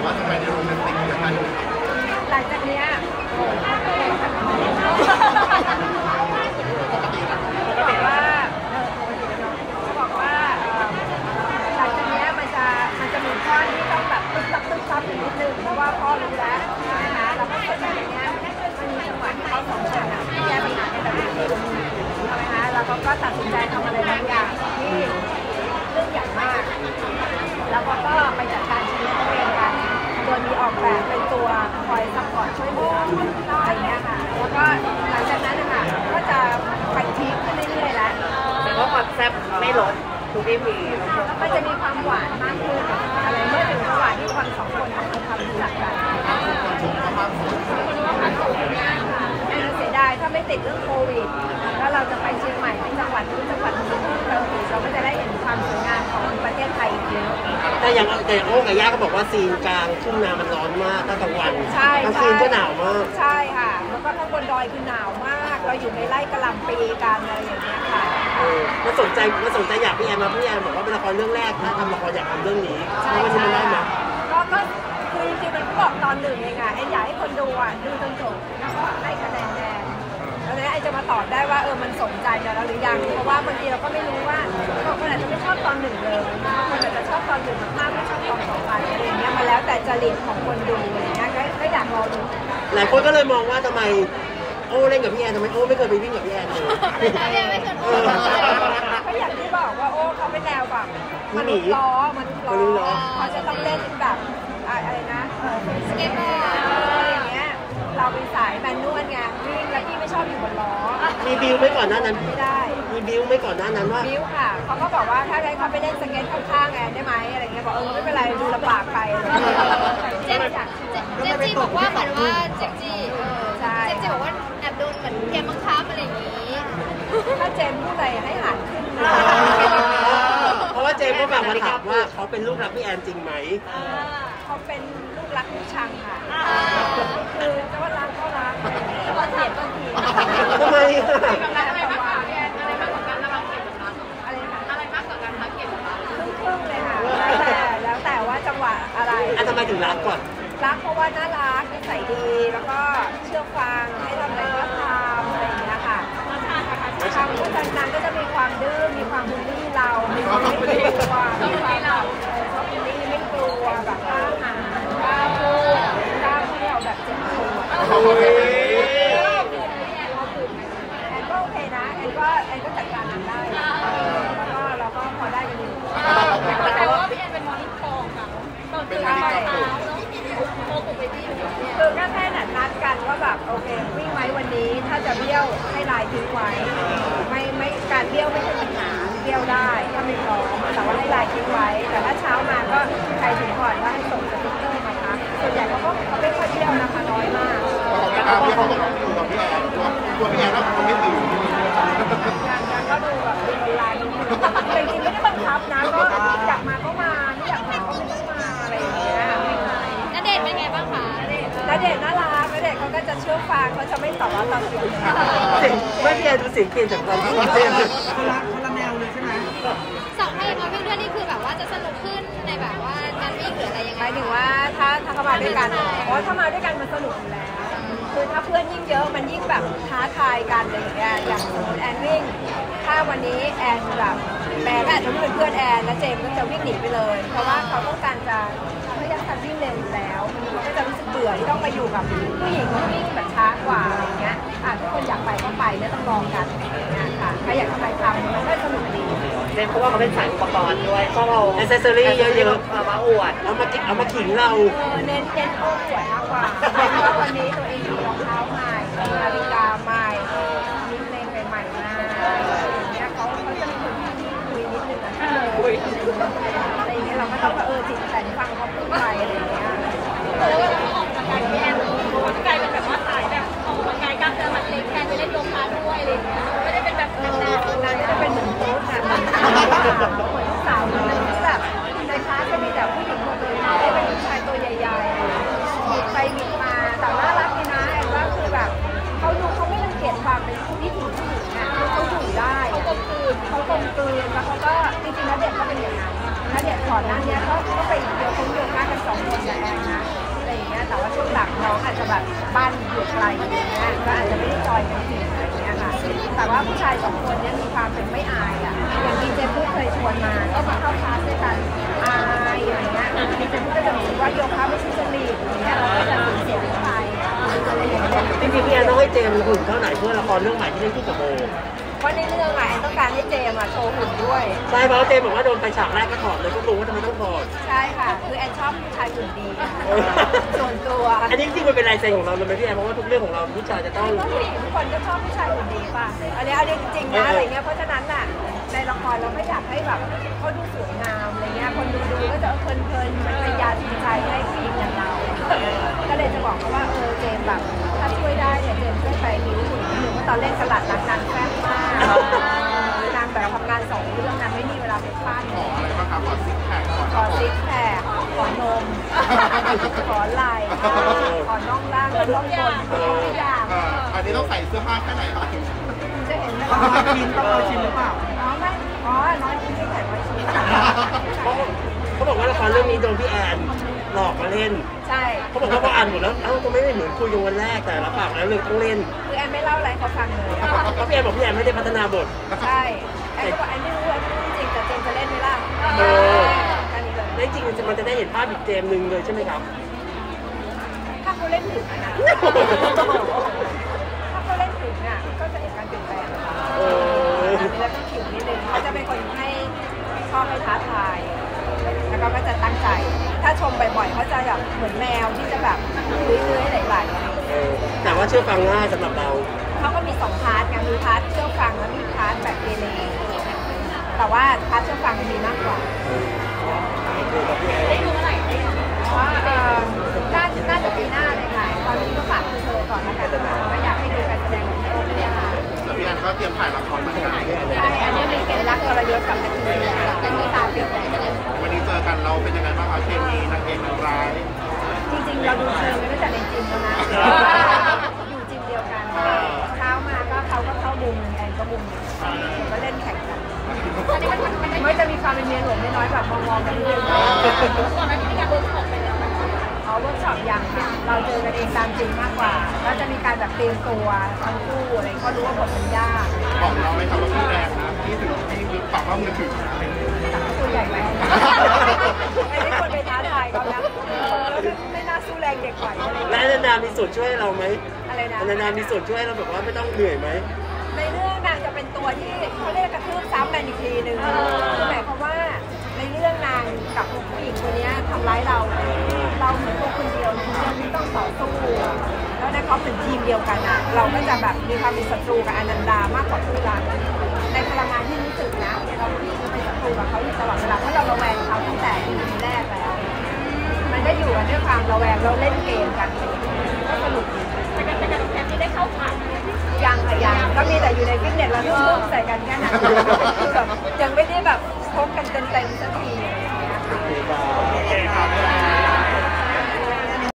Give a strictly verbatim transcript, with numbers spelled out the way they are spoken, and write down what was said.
ว่าทำไมในโรแมนติกอย่างนั้นหลังจากนี้บอกว่าบอกว่าหลังจากนี้มันจะมันจะมีข้อที่ต้องแบบตึ๊บตับตึ๊บตับอีกนิดนึงเพราะว่าพ่อรู้แล้วนะคะเราก็เข้าใจอย่างเงี้ยมันมีจังหวะที่เขาสองคนอ่ะแก้ปัญหาในแบบนี้ใช่ไหมคะแล้วเขาก็ตัดสินใจทำอะไรบางอย่างที่เรื่องใหญ่มากแล้วเขาก็ไปจัดการชีวิตตัวเองกันโดยมีออกแบบเป็นตัวคอยซัพพอร์ตช่วยเหลืออะไรเงี้ยค่ะแล้วก็หลังจากนั้นนะคะก็จะไปทีขึ้นเรื่อยๆแล้วแต่ว่าความแซ่บไม่ลดทุกที่มีมันจะมีความหวานมากขึ้นอะไรเมื่อถึงระหว่างที่คนสองคนทำความรู้จักกันแอนเสียดายถ้าไม่ติดเรื่องโควิดแล้วเราจะไปเชียงใหม่เป็นจังหวัดนู้นจังหวัดนี้เราเราก็จะได้เห็นความสวยงามของประเทศไทยอีกเยอะแต่อย่างแต่อย่างโอ้กับย่าก็บอกว่าซีนกลางทุ่งนามันร้อนมากตั้งแต่วันใช่กลางคืนก็หนาวมากใช่ค่ะแล้วก็ข้างบนดอยคือหนาวมากเราอยู่ในไร่กะหล่ำปีกันอะไรอย่างเงี้ยค่ะมันสนใจมันสนใจอยากพี่แอนมาพี่แอนบอกว่าเป็นละครเรื่องแรกนะทำละครอยากทำเรื่องนี้แล้วมันจะไม่ได้ไหมก็ก็คือจริงๆมันบอกตอนหนึ่งเองอ่ะแอนอยากให้คนดูอ่ะดูจนจบแล้วก็ให้คะแนนแอนแล้วเนี่ยไอจะมาตอบได้ว่าเออมันสนใจเราหรือยังเพราะว่าบางทีเราก็ไม่รู้ว่าบางคนอาจจะไม่ชอบตอนหนึ่งเลยบางคนอาจจะชอบตอนหนึ่งมากๆไม่ชอบตอนสองไปอะไรอย่างเงี้ยมาแล้วแต่จริตของคนดูอะไรเงี้ยก็อยากรอดูหลายคนก็เลยมองว่าทำไมโอ้เล่นกับพี่แอนทำไมโอ้ไม่เคยไปวิ่งกับพี่แอนเลยไม่เคยก็อย่างที่บอกว่าโอ้เขาเป็นแนวแบบมนุษย์ล้อมนุษย์ล้อเขาจะต้องเล่นแบบอะไรนะสเก็ตบอร์ดอะไรอย่างเงี้ยเราเป็นสายแมนนวลไงวิ่งแล้วพี่ไม่ชอบอยู่บนล้อมีบิวไม่ก่อนหน้านั้นไม่ได้มีบิวไม่ก่อนหน้านั้นว่าบิวค่ะเขาก็บอกว่าถ้าได้เขาไปเล่นสเก็ตข้างๆไงได้ไหมอะไรเงี้ยบอกเออไม่เป็นไรดูลำบากไปเจมจี้บอกว่าเหมือนว่าเจมจี้ใช่เจมจี้บอกว่าแอบโดนเหมือนเกมบังคับอะไรอย่างนี้ถ้าเจมพูดอะไรให้หันขึ้นเพราะว่าเจมก็แบบมาถามว่าเขาเป็นลูกรักพี่แอนจริงไหมเขาเป็นลูกรักลูกชังค่ะคือจะว่ารักก็รักจะว่าเถียงก็เถียงทำไมอะไรมากกว่าพี่แอนอะไรมากกว่ากันระหว่างเกมกับรักอะไรคะอะไรมากกว่ากันรักเกมกับรักครึ่งๆเลยค่ะแล้วแต่แล้วแต่ว่าจังหวะอะไรอ่ะทำไมถึงรักก่อนรักเพราะว่าน่ารักนิสัยดีแล้วก็เชื่อฟังให้ทำอะไรก็ทำอะไรอย่างเงี้ยค่ะทำก็จากนั้นก็จะมีความดื้อมีความบูลลี่เรามีความไม่กลัวมีความแบบชอบบูลลี่ไม่กลัวแบบกล้าหาญกล้าพูดกล้าเที่ยวแบบเจ็บปวดแอนก็โอเคนะแอนก็แอนก็จัดการนั้นได้แล้วก็เราก็พอได้กันอยู่แต่ว่าพี่แอนเป็นมอนิเตอร์ค่ะตอนตื่นเช้าโมกุไปที่คือแค่แค่นัดกันว่าแบบโอเควิ่งไว้วันนี้ถ้าจะเบี้ยวให้ลายทิ้งไว้ไม่ไม่การเบี้ยวไม่ใช่ปัญหาเบี้ยวได้ถ้าไม่พร้อมแต่ว่าให้ลายทิ้งไว้แต่ถ้าเช้ามาก็ใครถึงก่อนก็ให้ส่งสติ๊กเกอร์มาคะส่วนใหญ่เขาก็เขาไม่ค่อยเบี้ยวนะคะน้อยมากเขาพี่เขาบอกดูกับพี่แอนตัวพี่แอนแล้วเขาไม่ตื่นการการก็ดูแบบดูลายนิดนึงแต่จริงไม่ได้บังคับนะก็อยากมาก็มาไม่อยากมาก็ไม่ต้องมาอะไรอย่างเงี้ยณเดชน์เป็นไงบ้างคะณเดชน์น่ารักณเดชน์เขาก็จะเชื่อฟังเขาจะไม่ตอบว่าตอนเสียงไม่พี่แอนดูเสียงเปลี่ยนจากตอนที่เต้นคนละคนละแนวเลยใช่ไหมสองเพลงมาวิ่งด้วยนี่คือแบบว่าจะสนุกขึ้นในแบบว่าการวิ่งหรืออะไรยังไงหมายถึงว่าถ้าถ้าเขามาด้วยกันเพราะถ้ามาด้วยกันมันสนุกอยู่แล้วคือถ้าเพื่อนยิ่งเยอะมันยิ่งแบบท้าทายกันอะไรอย่างเงี้ยอย่างสมมติแอนวิ่งถ้าวันนี้แอนแบบแบร์ก็อาจจะไม่เป็นเพื่อนแอนแล้วเจมก็จะวิ่งหนีไปเลยเพราะว่าเขาต้องการจะเขาอยากการวิ่งเร็วอยู่แล้วเขาก็จะรู้สึกเบื่อที่ต้องมาอยู่กับผู้หญิงที่วิ่งแบบช้ากว่าอะไรเงี้ยอ่ะทุกคนอยากไปก็ไปไม่ต้องลองกันนะค่ะใครอยากทำอะไรทำมันก็สนุกดีเจมเพราะว่าเขาเป็นสายอุปกรณ์ด้วยก็เราแอคเซสซอรี่เยอะๆเอามาอวดเอามาเอามาขิงเราเน้นเน้นโอ้อวดมากกว่าเพราะว่าวันนี้ตัวเองมีรองเท้าใหม่นาฬิกาใหม่มีเพลงใหม่ๆมาอย่างเงี้ยเขาเขาจะมีคนที่คุยนิดนึงอะไรอย่างเงี้ยเราก็ต้องเออจิตแต่ฟังเขาพูดไปอะไรอย่างเงี้ยเออออกกำลังกายแอนออกกำลังกายเป็นแบบว่าสายแบบออกกำลังกายกล้ามเนื้อมัดเล็กแทนไปเล่นโยคะด้วยอะไรอย่างเงี้ยไม่ได้เป็นแบบนานๆนานจะเป็นเหมือนโค้ชนะเหมือนลูกสาวคนนึงที่แบบในคลาสก็มีแต่ผู้หญิงคนนึงที่เป็นผู้ชายตัวใหญ่ๆมีไปมีมาแต่น่ารักดีนะแอนว่าคือแบบเขาดูเขาไม่รังเกียจความเป็นผู้หญิงผู้หญิงอ่ะเขาอยู่ได้เขากลมกลืนเขากลมกลืนแล้วเขาก็จริงๆแล้วเด็กก็เป็นอย่างนั้นแล้วเด็กก่อนหน้านี้เขาก็ไปเดียวเขาโยกกันสองคนกับแอนนะอาจจะแบบบ้านอยู่ไกลอย่างเงี้ยก็อาจจะไม่ได้จอยกันทีอะไรอย่างเงี้ยค่ะแต่ว่าผู้ชายสองคนเนี้ยมีความเป็นไม่อายอ่ะอย่างดีเจพูดเคยชวนมาก็มาเข้าคลาสด้วยกันอายอะไรเงี้ยดีเจพูดก็จะรู้สึกว่าโยคะไม่ใช่จริตอย่างเงี้ยเราก็จะสูญเสียไปอะไรอย่างเงี้ยจริงๆพี่แอนต้องให้เจมส์หุ่นเท่าไหร่เพื่อละครเรื่องใหม่ที่เล่นคู่กับโบเพราะในเรื่องอะแอนต้องการให้เจมส์โชว์หุ่นด้วยใช่เพราะเจมส์บอกว่าโดนไปฉากแรกก็ถอดเลยก็รู้ว่าทำไมต้องถอดใช่ค่ะคือแอนชอบผู้ชายหุ่นดีส่วนตัวอันนี้จริงๆมันเป็นลายเซ็นของเราเลยไหมพี่แอนเพราะว่าทุกเรื่องของเราผู้ชายจะต้องผู้หญิงทุกคนก็ชอบผู้ชายหุ่นดีป่ะอันนี้อันนี้จริงๆนะอะไรเงี้ยเพราะฉะนั้นน่ะในละครเราไม่อยากให้แบบเขาดูสวยงามอะไรเงี้ยคนดูดูก็จะเพลินๆมันเป็นยาจิตใจให้ผู้หญิงอย่างเราก็เลยจะบอกเขาว่าเออเจมแบบถ้าช่วยได้เนี่ยเจมช่วยไปนิ้วหุ่นนิดนึงเพราะตอนเล่นสลัดรักนางแซ่บมากนางแบบทำงานสองเรื่องนางไม่มีเวลาไปปั้นขออะไรบ้างครับขอซิกแพคขอซิกแพคขอนมขอไหล่ขอน่องล่างขอน่องบนทุกอย่างอันนี้ต้องใส่เสื้อผ้าแค่ไหนครับจะเห็นไหมต้องร้อยชิ้นต้องร้อยชิ้นหรือเปล่าอ๋อไม่อ๋อน้อยชิ้นไม่ใส่ร้อยชิ้นเขาบอกว่าละครเรื่องนี้โดนพี่แอนหลอกมาเล่นใช่เขาบอกว่าพออ่านหมดแล้วเอ้าก็ไม่ได้เหมือนคุยกันวันแรกแต่ละปากแล้วเลยต้องเล่นคือแอนไม่เล่าอะไรเขาฟังเลยเพราะพี่แอนบอกพี่แอนไม่ได้พัฒนาบทใช่แอนก็บอกแอนไม่รู้แอนไม่รู้จริงแต่เจมจะเล่นไหมล่ะเออแล้วจริงมันจะได้เห็นภาพอีกเจมหนึ่งเลยใช่ไหมครับถ้าเขาเล่นถึงนะถ้าเขาเล่นถึงอ่ะก็จะเห็นการเปลี่ยนแปลงเออแล้วต้องขิวนิดนึงเขาจะเป็นคนให้ชอบให้ท้าทายแล้วก็จะตั้งใจถ้าชมบ่อยๆเขาจะแบบเหมือนแมวที่จะแบบเลื้อยๆไหลๆแต่ว่าเชื่อฟังง่ายสำหรับเราเขาก็มีสองพาร์ทไงมีพาร์ทเชื่อฟังแล้วมีพาร์ทแบบเกเรแต่ว่าพาร์ทเชื่อฟังมีมากกว่าได้ดูเมื่อไหร่ว่าน่าน่าจะปีหน้าเลยค่ะตอนนี้ก็ฝากเธอก่อนนะคะไม่อยากให้ดูการแสดงของโอ้ไม่ค่ะแล้วพี่แอนก็เตรียมถ่ายละครเหมือนกันใช่อันนี้มีเกณฑ์รักกลยุทธ์กับนักแสดงแต่มีตาเปลี่ยนแปลงวันนี้เจอกันเราเป็นยังไงบ้างคะเคมีนางเอกนางร้ายจริงๆเราดูเชิงไม่ได้แต่ในจิมแล้วนะอยู่จิมเดียวกันเช้ามาก็เขาก็เข้ามุมแอนก็มุมก็เล่นแข่งกันอันนี้มันมันไม่จะมีความเป็นเมียหลวงน้อยๆแบบมองๆกันนิดนึงก่อนหน้านี้มีการเวิร์กช็อปไปแล้วเขาเวิร์กช็อปยังค่ะเราเจอกันเองตามจริงมากกว่าก็จะมีการแบบเตรียมตัวทั้งคู่อะไรก็รู้ว่าบทมันยากบอกเราเลยครับว่าพี่แรงนะที่ถึงที่ลึกปากว่ามือถือตัวใหญ่ไหมไอ้ที่คนไปท้าทายเขานะไม่น่าสู้แรงเด็กไหวและนานามีส่วนช่วยเราไหมอะไรนะนานามีส่วนช่วยเราแบบว่าไม่ต้องเหนื่อยไหมในเรื่องนางจะเป็นตัวที่เขาเรียกกระทืบซ้ำแมนอีกทีหนึ่งคือหมายความว่าในเรื่องนางกับผู้หญิงคนนี้ทำร้ายเราเราเหมือนตัวคนเดียวที่ต้องต่อสู้แล้วในเขาเป็นทีมเดียวกันอ่ะเราก็จะแบบมีความเป็นศัตรูกับอนันดามากกว่าคู่รักในพลังงานที่รู้สึกนะเราเป็นศัตรูกับเขาอยู่ตลอดเวลาเพราะเราระแวงเขาตั้งแต่ทีแรกแล้วมันก็อยู่กันด้วยความระแวงเราเล่นเกมกันก็สนุกแต่การแต่การแคมป์นี้ได้เข้าฉากยังค่ะยังก็มีแต่อยู่ในฟิตเนสแล้วก็ลุกใส่กันแค่นั้นคือแบบยังไม่ได้แบบพบกันเต็มๆสักทีโอเคครับ